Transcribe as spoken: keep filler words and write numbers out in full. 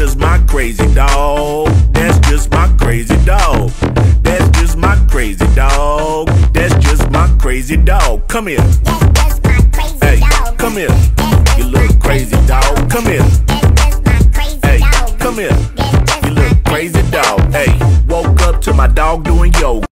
just my crazy dog. That's just my crazy dog. That's just my crazy dog. That's just my crazy dog. Come here. Hey, come here. You little crazy dog. Come here. Hey, come here. You little crazy dog. Hey, woke up to my dog doing yoga.